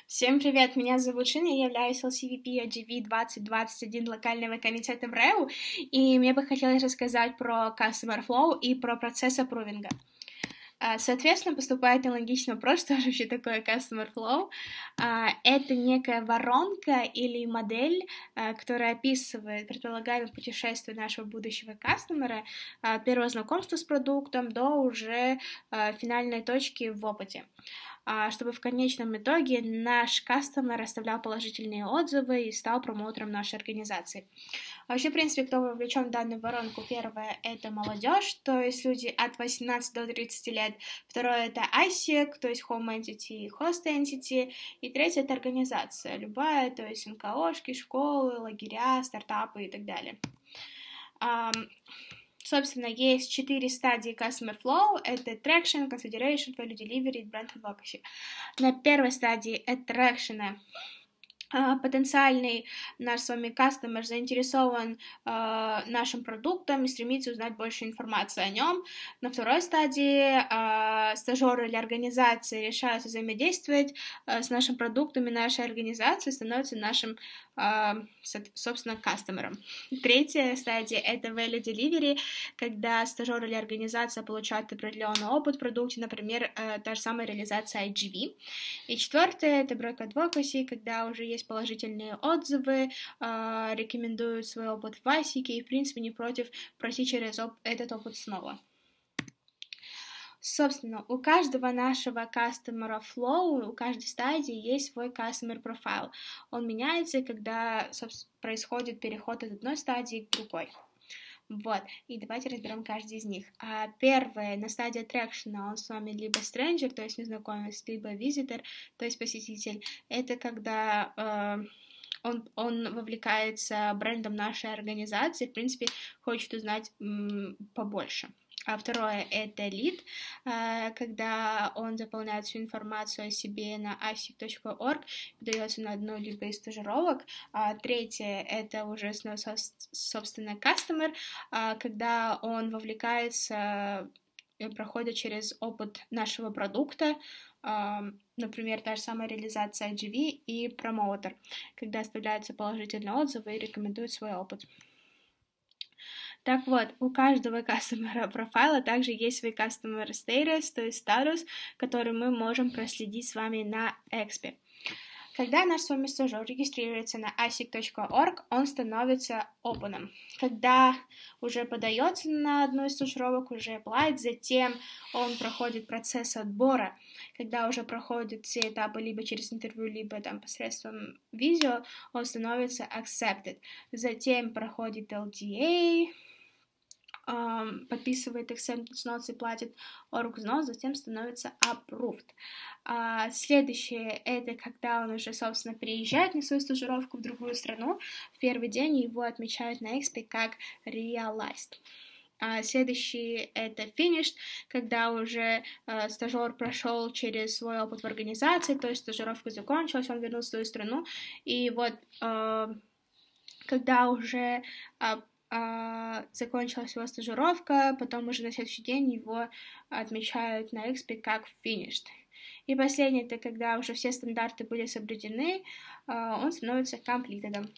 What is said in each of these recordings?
Всем привет, меня зовут Шина, я являюсь LCVP AGV 2021 локального комитета МРЭУ, и мне бы хотелось рассказать про Customer Flow и про процесс аппрувинга. Соответственно, поступает аналогичный вопрос, что же вообще такое Customer Flow. Это некая воронка или модель, которая описывает предполагаемое путешествие нашего будущего кастомера от первого знакомства с продуктом до уже финальной точки в опыте, чтобы в конечном итоге наш кастомер оставлял положительные отзывы и стал промоутером нашей организации. Вообще, в принципе, кто вовлечен в данную воронку? Первое — это молодежь, то есть люди от 18 до 30 лет. Второе — это ISEC, то есть Home Entity и Host Entity. И третье — это организация, любая, то есть НКОшки, школы, лагеря, стартапы и так далее. Собственно, есть 4 стадии Customer Flow. Это Traction, Consideration, Value Delivery и Brand Advocacy. На первой стадии Traction потенциальный наш с вами кастомер заинтересован нашим продуктом и стремится узнать больше информации о нем. На второй стадии стажеры или организации решают взаимодействовать с нашим продуктом, и наша организация становится нашим, собственно, кастомером. Третья стадия — это Value Delivery, когда стажер или организация получают определенный опыт в продукте, например, та же самая реализация IGV. И четвертое — это Brand Advocacy, когда уже есть положительные отзывы, рекомендуют свой опыт в Васике и, в принципе, не против пройти через этот опыт снова. Собственно, у каждого нашего customer flow, у каждой стадии есть свой customer profile. Он меняется, когда происходит переход от одной стадии к другой. Вот, и давайте разберем каждый из них. Первое, на стадии attraction, он с вами либо stranger, то есть незнакомец, либо visitor, то есть посетитель. Это когда он вовлекается брендом нашей организации, в принципе, хочет узнать побольше. А второе — это лид, когда он заполняет всю информацию о себе на asic.org, подается на одну либо из стажировок. Третье — это уже, собственно, customer, когда он вовлекается, проходит через опыт нашего продукта, например, та же самая реализация IGV и промоутер, когда оставляются положительные отзывы и рекомендуют свой опыт. Так вот, у каждого customer профайла также есть свой customer status, то есть статус, который мы можем проследить с вами на Expe. Когда наш с вами стажер регистрируется на asic.org, он становится опеном. Когда уже подается на одну из стажировок, уже applied, затем он проходит процесс отбора. Когда уже проходит все этапы либо через интервью, либо там посредством видео, он становится accepted. Затем проходит LDA, подписывает acceptance notes и платит org взнос, затем становится approved. Следующее — это когда он уже, собственно, переезжает на свою стажировку в другую страну. В первый день его отмечают на Expe как realized. Следующий — это finished, когда уже стажер прошел через свой опыт в организации, то есть стажировка закончилась, он вернулся в свою страну, и вот когда уже закончилась его стажировка, потом уже на следующий день его отмечают на Expe как finished. И последнее — это когда уже все стандарты были соблюдены, он становится completed.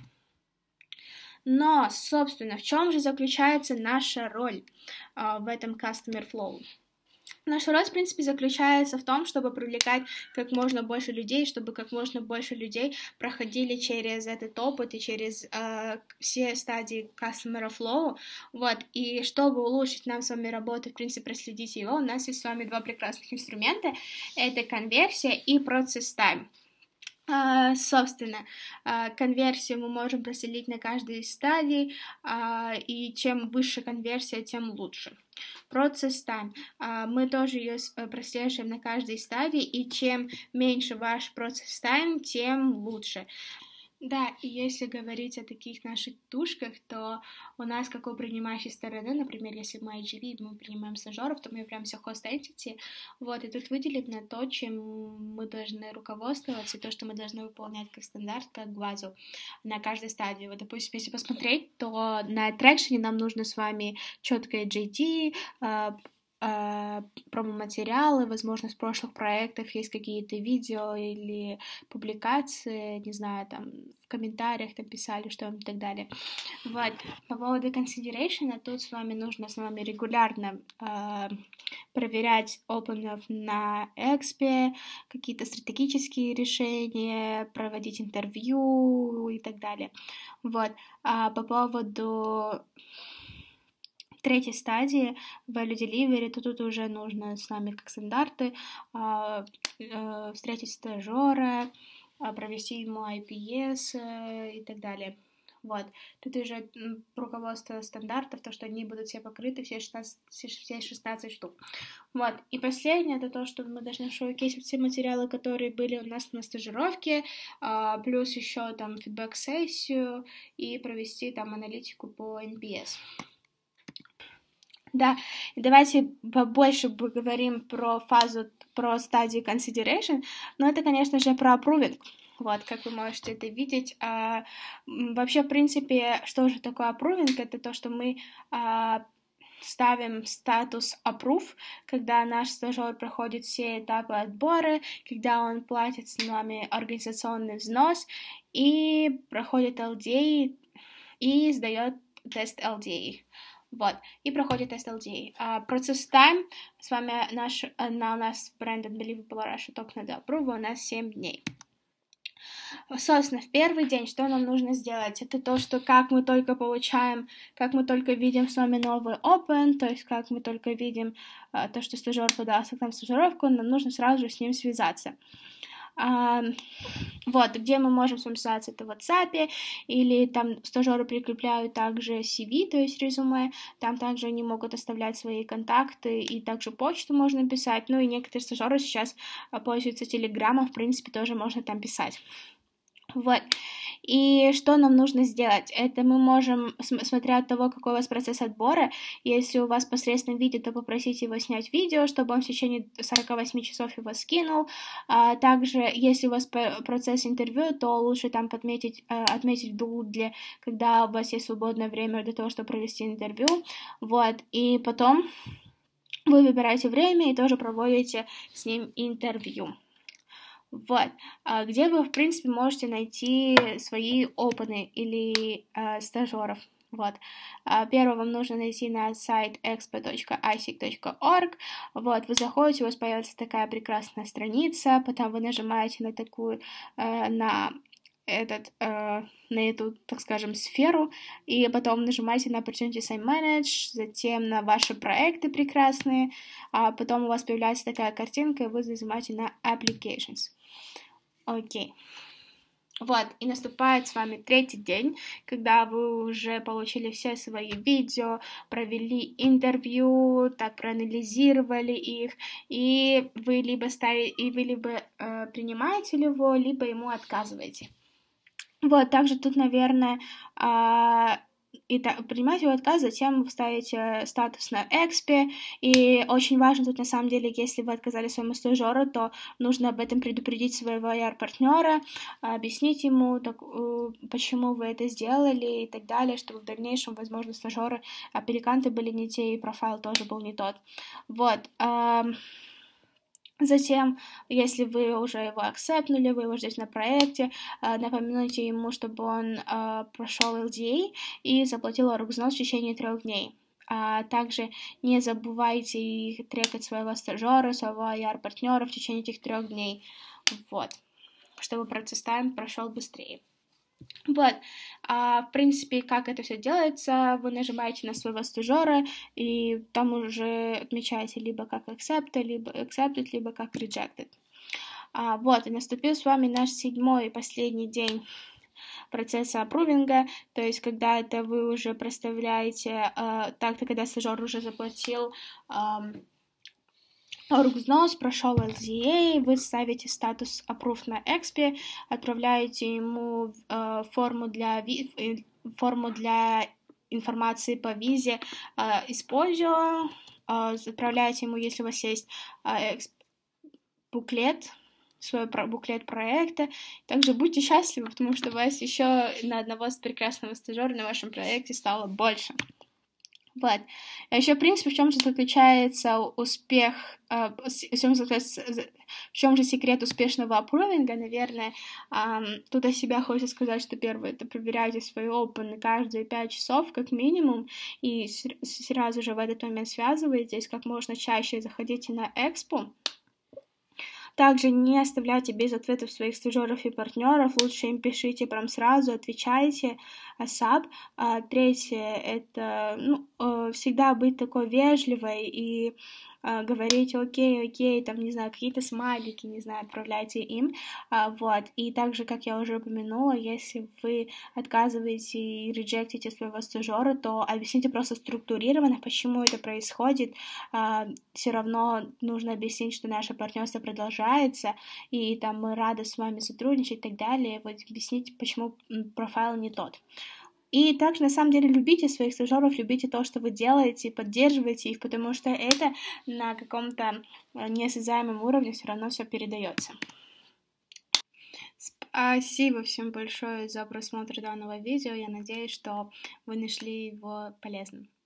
Но, собственно, в чем же заключается наша роль в этом Customer Flow? Наша роль, в принципе, заключается в том, чтобы привлекать как можно больше людей, чтобы как можно больше людей проходили через этот опыт и через все стадии Customer Flow, вот, и чтобы улучшить нам с вами работу, в принципе, проследить его, у нас есть с вами два прекрасных инструмента, это конверсия и процесс тайм. Собственно, конверсию мы можем проследить на каждой из стадий, и чем выше конверсия, тем лучше. Process time. Мы тоже ее прослеживаем на каждой стадии, и чем меньше ваш process time, тем лучше. Да, и если говорить о таких наших тушках, то у нас, как у принимающей стороны, например, если мы IGV, мы принимаем стажеров, то мы являемся host entity, вот, и тут выделено то, чем мы должны руководствоваться, и то, что мы должны выполнять как стандарт, как базу на каждой стадии. Вот, допустим, если посмотреть, то на Attraction нам нужно с вами четкое JD, промо-материалы, возможно, с прошлых проектов есть какие-то видео или публикации, не знаю, там в комментариях там писали что-нибудь и так далее. Вот, по поводу consideration, тут нужно с вами регулярно проверять опенов на экспе, какие-то стратегические решения, проводить интервью и так далее. Вот, по поводу третьей стадии value delivery, то тут уже нужно с нами как стандарты встретить стажера, провести ему IPS и так далее. Вот. Тут уже руководство стандартов, то, что они будут все покрыты, все 16 штук. Вот. И последнее, это то, что мы должны шоукейсить все материалы, которые были у нас на стажировке, плюс еще там фидбэк-сессию и провести там аналитику по NPS. Да, давайте побольше поговорим про стадию consideration, но это, конечно же, про approving. Вот, как вы можете это видеть. Вообще, в принципе, что же такое approving? Это то, что мы ставим статус approve, когда наш стажер проходит все этапы отбора, когда он платит с нами организационный взнос и проходит LDA и сдает тест LDA. Вот, и проходит тест LDA. Процесс time с вами у нас бренд Unbelievable Russia Talk на Approve у нас 7 дней. Собственно, в первый день что нам нужно сделать? Это то, что как мы только видим с вами новый open, то есть как мы только видим то, что стажер подался к нам в стажировку, нам нужно сразу же с ним связаться. Вот, где мы можем с вами связаться, это в WhatsApp, или там стажеры прикрепляют также CV, то есть резюме, там также они могут оставлять свои контакты, и также почту можно писать, ну и некоторые стажеры сейчас пользуются Телеграмом, в принципе, тоже можно там писать. Вот, и что нам нужно сделать? Это мы можем, смотря от того, какой у вас процесс отбора, если у вас посредственном видео, то попросите его снять видео, чтобы он в течение 48 часов его скинул. Также, если у вас процесс интервью, то лучше там отметить в Doodle, когда у вас есть свободное время для того, чтобы провести интервью. Вот, и потом вы выбираете время и тоже проводите с ним интервью. Вот, где вы, в принципе, можете найти свои опены или стажеров. Вот, первое вам нужно найти на сайт expo.isec.org. Вот, вы заходите, у вас появится такая прекрасная страница, потом вы нажимаете на такую, на эту, так скажем, сферу, и потом нажимаете на Opportunity Sign Manage, затем на ваши проекты прекрасные, а потом у вас появляется такая картинка, и вы нажимаете на Applications. Окей. Вот, и наступает с вами третий день, когда вы уже получили все свои видео, провели интервью, так проанализировали их, и вы либо принимаете его, либо ему отказываете. Вот, также тут, наверное, принимаете его отказ, затем вы ставите статус на экспе, и очень важно тут, на самом деле, если вы отказали своему стажеру, то нужно об этом предупредить своего IR-партнера, объяснить ему, почему вы это сделали и так далее, чтобы в дальнейшем, возможно, стажеры, аппликанты были не те, и профайл тоже был не тот. Вот, затем, если вы уже его акцептнули, вы его ждете на проекте, напоминайте ему, чтобы он прошел LDA и заплатил оргвзнос в течение 3 дней. Также не забывайте трекать своего стажера, своего IR-партнера в течение этих 3 дней. Вот, чтобы процесс тайм прошел быстрее. Вот, в принципе, как это все делается, вы нажимаете на своего стажера, и там уже отмечаете либо как accepted, либо как rejected. Вот, и наступил с вами наш 7-й и последний день процесса аппрувинга, то есть когда это вы уже проставляете, когда стажер уже заплатил оргвзнос, прошел LDA, вы ставите статус Approved на экспе, отправляете ему форму для информации по визе, используя, отправляете ему, если у вас есть свой буклет проекта. Также будьте счастливы, потому что у вас еще на одного прекрасного стажера на вашем проекте стало больше. Вот. А еще, в принципе, в чем же заключается успех, в чем же секрет успешного аппрувинга, наверное, тут о себя хочется сказать, что первое, это проверяйте свои open каждые 5 часов, как минимум, и сразу же в этот момент связывайтесь, как можно чаще заходите на экспо. Также не оставляйте без ответов своих стажеров и партнеров, лучше им пишите прям сразу, отвечайте ASAP. Третье, это всегда быть такой вежливой и говорить окей, там, не знаю, какие-то смайлики, не знаю, отправляйте им, вот, и также, как я уже упомянула, если вы отказываете и реджектите своего стажера, то объясните просто структурированно, почему это происходит, все равно нужно объяснить, что наше партнерство продолжается, и там мы рады с вами сотрудничать и так далее, вот объяснить, почему профайл не тот. И также, на самом деле, любите своих стажеров, любите то, что вы делаете, поддерживайте их, потому что это на каком-то неосязаемом уровне все равно все передается. Спасибо всем большое за просмотр данного видео. Я надеюсь, что вы нашли его полезным.